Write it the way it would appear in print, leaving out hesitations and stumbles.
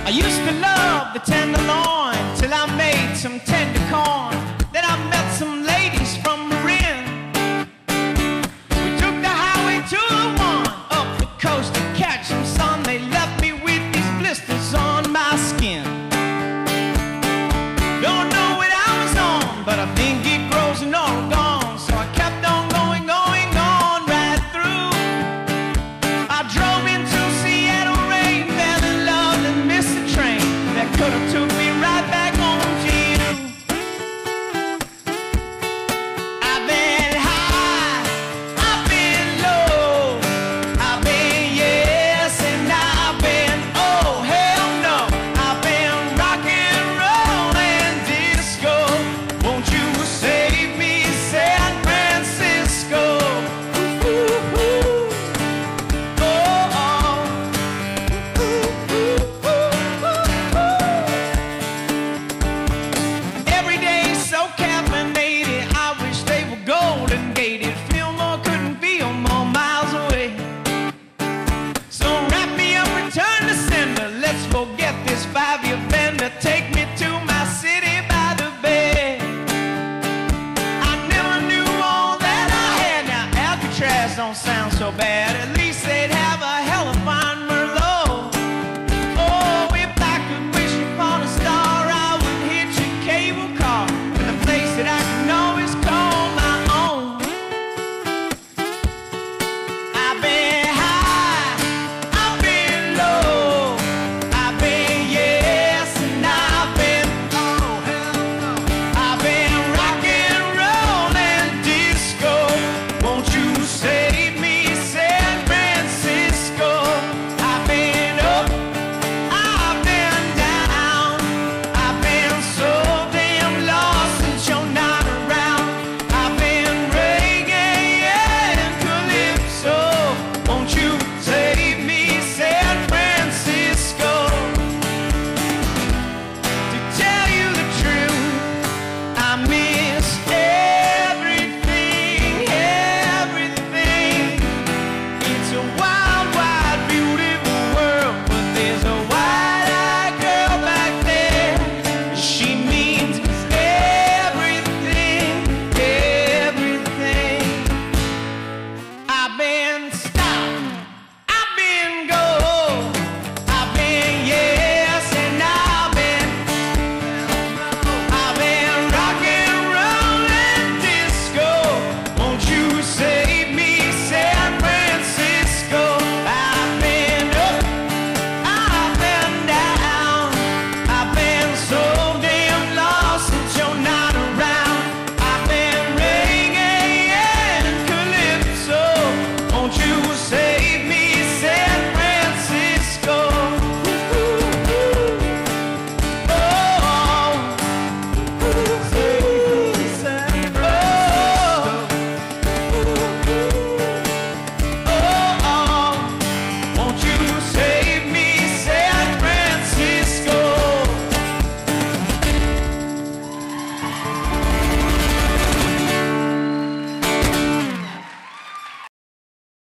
I used to love the tenderloin till I made some tender corn. Then I met some ladies from Marin. We took the highway 201 up the coast to catch some sun. They left me with these blisters on my skin. Don't know what I was on, but I think it grows in Oregon. So I kept on going right through. I drove into Seattle rain, fell in love and missed the train that could have took me right back home to you. I've been high, I've been low, I've been yes and I've been oh hell no. I've been rock and roll and disco. Won't you save me, San Francisco? Ooh, ooh, ooh. Oh, oh. Ooh, ooh, ooh, ooh. Every day so caffeinated, I wish they were golden gated. Fillmore couldn't feel more miles away. So wrap me up, return to sender. Let's forget this 5-year bender. Take me to my city by the bay. I never knew all that I had. Now Alcatraz don't sound so bad.